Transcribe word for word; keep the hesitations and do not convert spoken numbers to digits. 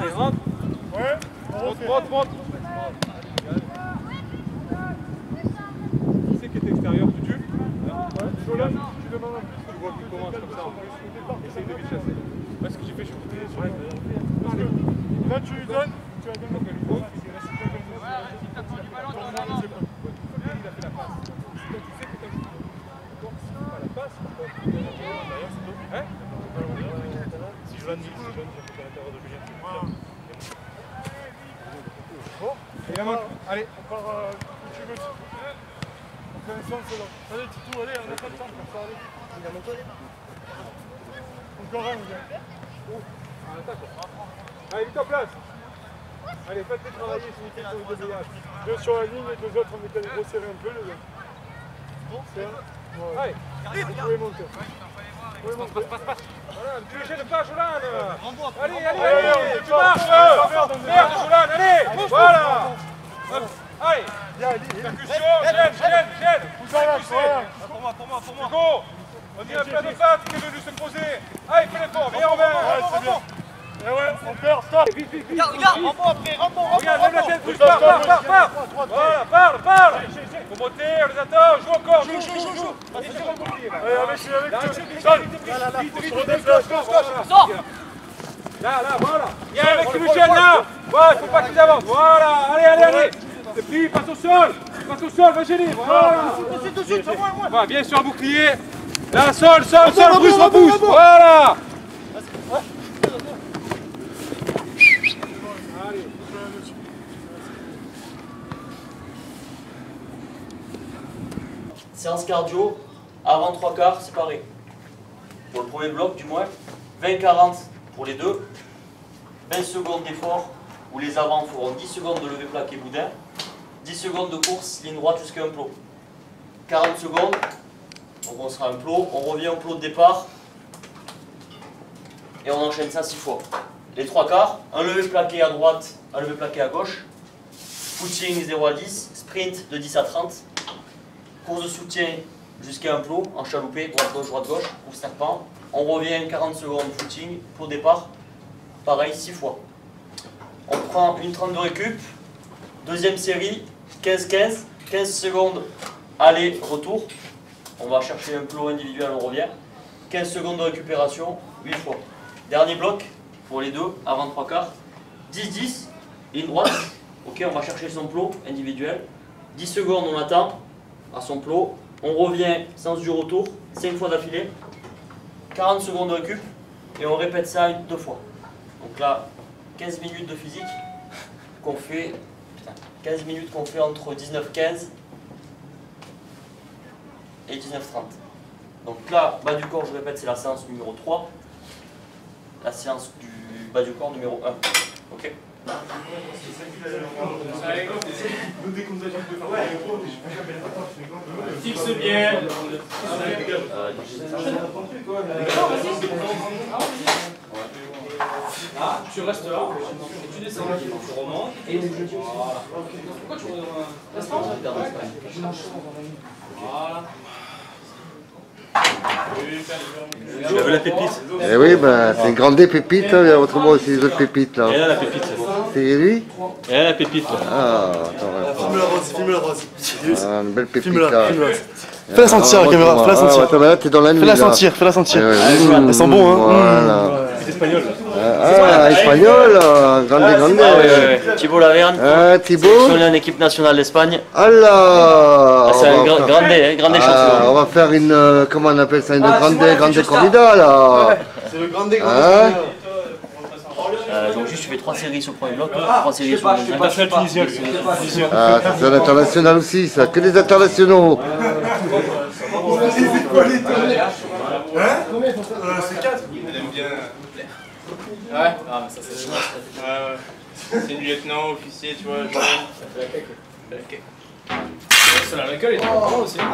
Allez, rentre. Ouais. Monte, monte, monte. Qui c'est qui est extérieur, Tutu? Ouais. Jolan, tu demandes un plus. Tu vois qu'il commence comme ça en plus. Essaye de vite chasser. Ouais, ce que j'ai fait, je suis coupé sur Ouais. Parce que là, tu lui donnes, tu la donnes à quel niveau? Il reste pas comme ça. Il a fait la passe. Si toi, tu sais que tu as joué. D'accord? Si tu fais pas la passe, derrière, c'est toi. Hein? Si Jolan dit, si Jolan dit, il faut à l'intérieur de Julien. Bon, et la main. Allez. Encore euh, où tu veux. On fait un sens là. Allez, Titou, allez, on n'a pas le temps pour ça. Allez. Encore un, gars. En attaque. Allez, vite en place. Allez, faites-les travailler, c'est nickel sur le déblayage. Deux sur la ligne et deux autres, on met les resserrer un peu, les gars. C'est un. Ouais. Allez. Vous pouvez monter. Vous pouvez monter. Passe, passe, passe. Voilà, tu les gênes pas, Jolan. Allez, allez, Allez, allez, tu on marches. défend. Merde, Jolan, allez. Voilà. Allez. Percussion. Percussion, gêne, gêne, gêne. Vous en lâchez, voilà. Pour moi, pour moi, pour moi. Hugo, on dit un plein de pattes qui est venu se poser. Allez, fais l'effort, viens en main. Ouais, c'est bien. Et ouais, on perd, stop. Vite, vite, vite. Regarde, regarde, Rambo après, Rambo, Rambo, Regarde, lève la Rambo. tête, bouge, pars, pars, pars, pars. Voilà, parle, parle. Faut monter, on les attend, joue encore, joue, joue, joue, joue. Allez, sur le bouclier, là. Allez, avec, je suis avec Là, toi. vite, vite, Sonne. vite, vite, Là, là, là. vite, vite, Sur le vite, gauche, vite, gauche, voilà. gauche. Sors. Là, là, voilà. Viens avec le Michel, là. Voilà, il faut pas qu'ils avancent. Voilà, allez, allez, allez. Et puis, passe au sol. Passe au sol, va gêner. Voilà. Tout de suite, tout de suite, c'est moi, moi. Voilà, viens sur un bouclier. Là, sol, sol, sol, Bruce, rebouche. Voilà. Séance cardio, avant trois quarts, séparés. Pour le premier bloc, du moins, vingt quarante pour les deux, vingt secondes d'effort, où les avants feront dix secondes de lever plaqué boudin, dix secondes de course, ligne droite jusqu'à un plot. quarante secondes, donc on sera un plot, on revient au plot de départ, et on enchaîne ça six fois. Les trois quarts, un levé plaqué à droite, un levé plaqué à gauche, footing zéro à dix, sprint de dix à trente, course de soutien jusqu'à un plot, en chaloupé, droite-gauche, droite-gauche, course serpent. On revient quarante secondes footing, pour départ, pareil, six fois. On prend une trente de récup, deuxième série, quinze quinze, quinze secondes, aller, retour. On va chercher un plot individuel, on revient. quinze secondes de récupération, huit fois. Dernier bloc, pour les deux, avant trois quarts, dix dix, ligne droite. Ok, on va chercher son plot individuel. dix secondes, on attend à son plot. On revient, sens du retour, cinq fois d'affilée. quarante secondes de récup. Et on répète ça une, deux fois. Donc là, quinze minutes de physique qu'on fait, putain, quinze minutes qu'on fait entre dix-neuf quinze et dix-neuf trente. Donc là, bas du corps, je répète, c'est la séance numéro trois. La séance du bas du corps numéro un. Ok. Fixe bien. Ah, tu restes là, et tu descends, tu remontes, et voilà. Pourquoi tu restes là? Voilà. Tu veux la pépite? Eh oui, ben, c'est une grande pépite, hein, il y a autrement aussi les autres pépites là. Et là la pépite. C'est lui? Et là la pépite. Là. Ah, attends, Filme la rose, filme la rose. ah, une belle pépite Filme-la, là. filme-la. Fais-la sentir la caméra, fais-la sentir. Attends, mais là t'es dans la nuit. Fais-la là. sentir, fais-la sentir. Eh ouais, Elles sont bons, hein. Voilà. C'est espagnol. Ah, espagnol, euh, grande, grande. Ah, ouais, ouais, ouais. Thibaut Laverne, Ah, Thibaut. sélectionné en équipe nationale d'Espagne. Allah. Ah, c'est On un va gra faire- grande, hein, grande Ah, champion. on va faire une, euh, comment on appelle ça, une grande, grande corrida là. C'est le grand dégât. Hein? Euh, donc juste tu fais trois séries sur le premier bloc, trois séries sur le deuxième. International tunisien. Tunisien. Ah, ça, c'est un international aussi, ça, que des internationaux. C'est quatre. Elle aime bien. Ouais, ah, mais ça c'est Ouais, ouais. C'est du lieutenant, officier, tu vois. Genre... C'est la laquelle est trop aussi.